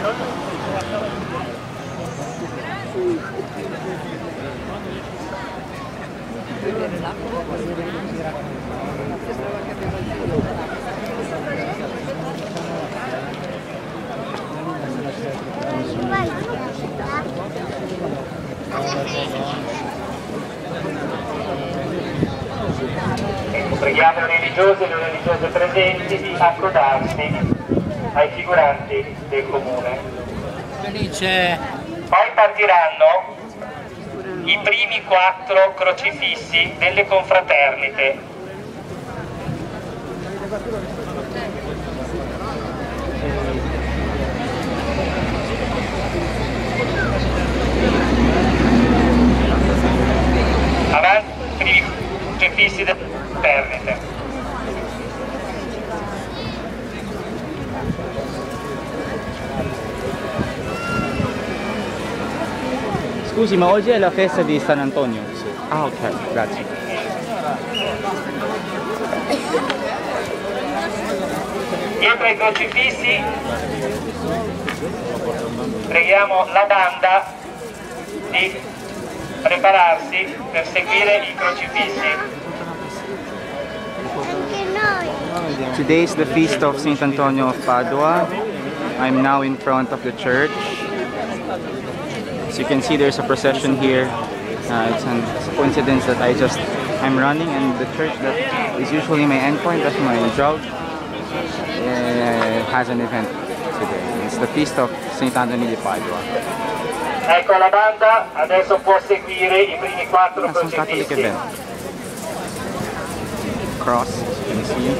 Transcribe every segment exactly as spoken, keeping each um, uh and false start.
Preghiamo i religiosi e le religiose presenti di accodarsi ai figuranti del comune. Felice. Poi partiranno i primi quattro crocifissi delle confraternite. Avanti i primi crocifissi delle confraternite. Scusi, ma oggi è la festa di San Antonio? Ah, ok, grazie. Dietro ai crocifissi preghiamo la banda di prepararsi per seguire i crocifissi. Today is the feast of Saint Antonio of Padua. I'm now in front of the church. As you can see, there's a procession here. Uh, it's, an, it's a coincidence that I just I'm running, and the church that is usually my endpoint, that's my job, uh, has an event today. It's the feast of Saint Anthony di Padua. Ecco la banda, adesso può seguire i primi quattro That's some Catholic crocifissi. event. Cross, as you can see.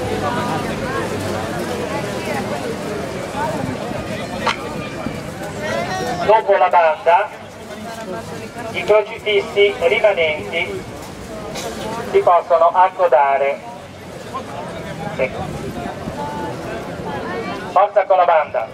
Dopo la banda, i crocifissi rimanenti si possono accodare. Sì. Forza con la banda.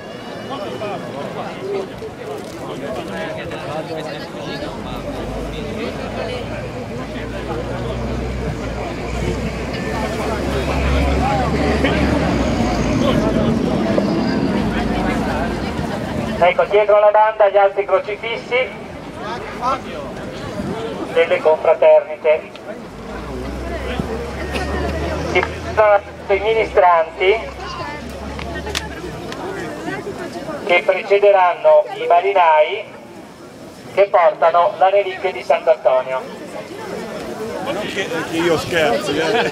Ecco, dietro la banda gli altri crocifissi delle confraternite. Si sono i ministranti che precederanno i marinai che portano la reliquia di Sant'Antonio. Che, che io scherzo, eh.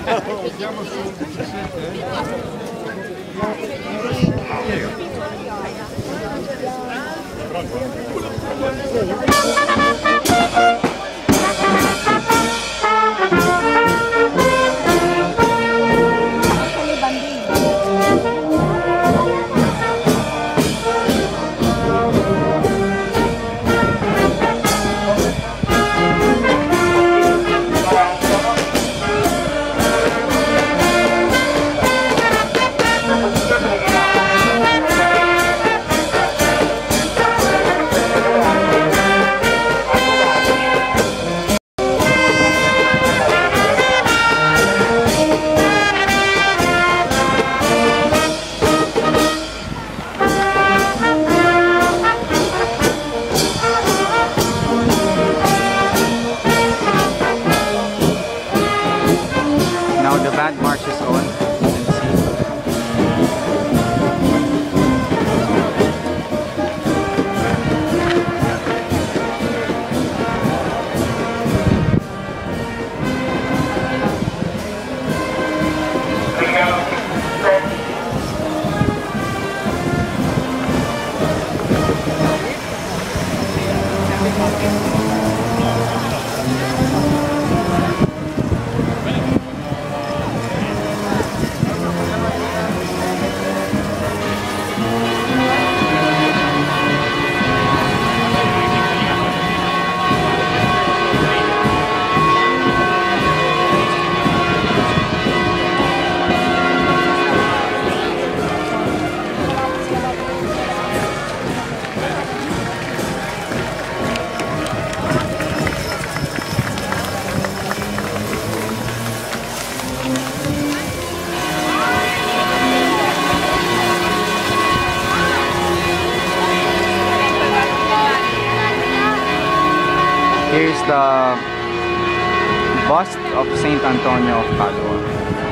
Here's the bust of Saint Antonio of Padua.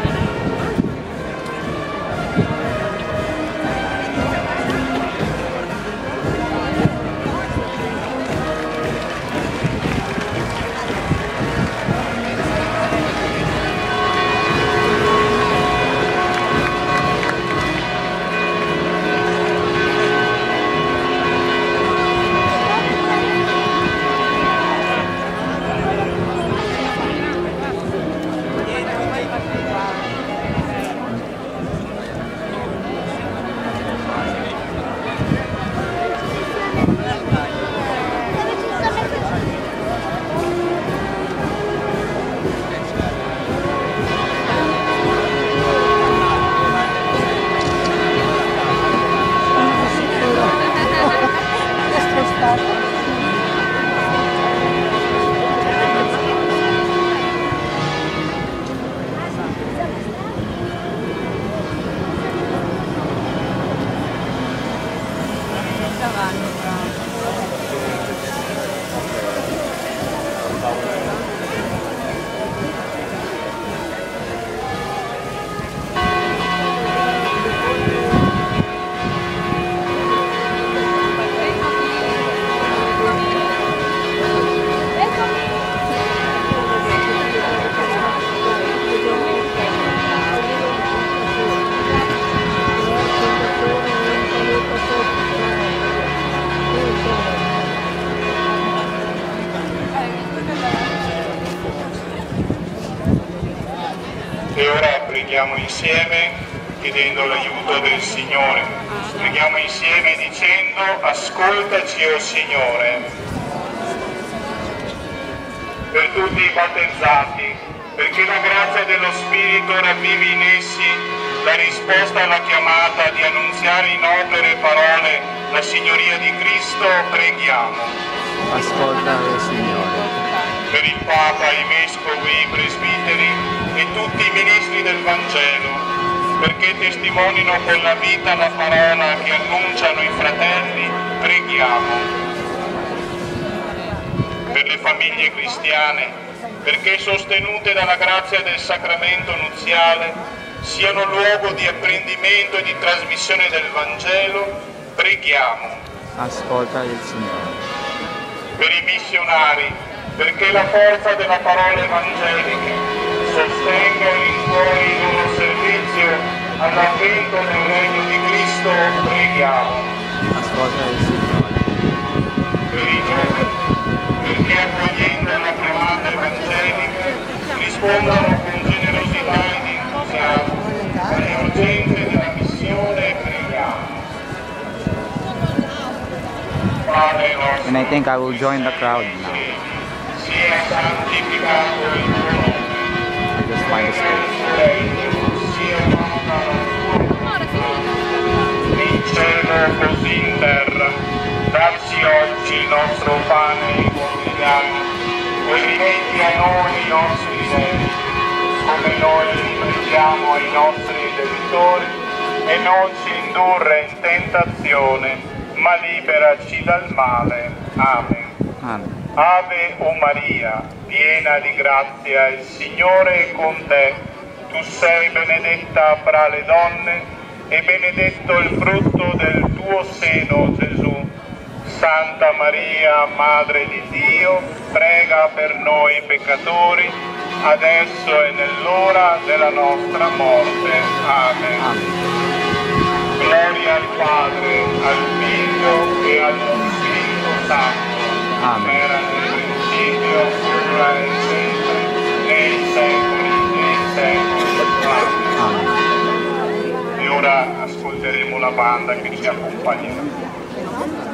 E ora preghiamo insieme chiedendo l'aiuto del Signore. Preghiamo insieme dicendo: ascoltaci, o Signore. Per tutti i battezzati, perché la grazia dello Spirito ravvivi in essi la risposta alla chiamata di annunziare in opere e parole la Signoria di Cristo, preghiamo. Ascolta, o Signore. Per il Papa, i Vescovi, i Presbiteri e tutti i ministri del Vangelo, perché testimonino con la vita la parola che annunciano i fratelli, preghiamo. Per le famiglie cristiane, perché sostenute dalla grazia del sacramento nuziale, siano luogo di apprendimento e di trasmissione del Vangelo, preghiamo. Ascolta il Signore. Per i missionari, perché la forza della parola evangelica sostenga e rincuori il loro servizio all'avvento del regno di Cristo, preghiamo. Ascolta il Signore. Per i giovani, perché accogliendo la chiamata evangelica rispondano con generosità ed entusiasmo alle urgenze della missione, preghiamo. Padre nostro, And I think I will join the crowd now. sia santificato il tuo nome. I just find a space. Sia fatta la tua volontà, in cielo così in terra. Dacci oggi il nostro pane quotidiano e rimetti a noi i nostri debiti, come noi rimettiamo ai nostri debitori, e non ci indurre in tentazione, ma liberaci dal male. Amen. Amen. Ave o Maria, piena di grazia, il Signore è con te. Tu sei benedetta fra le donne e benedetto il frutto del tuo seno, Gesù. Santa Maria, Madre di Dio, prega per noi peccatori, adesso e nell'ora della nostra morte. Amen. Amen. Gloria al Padre, al Figlio e allo Spirito Santo. Amen. Era nel principio, ora e sempre, nei secoli dei secoli. Amen. Amen. E ora ascolteremo la banda che ci accompagnerà.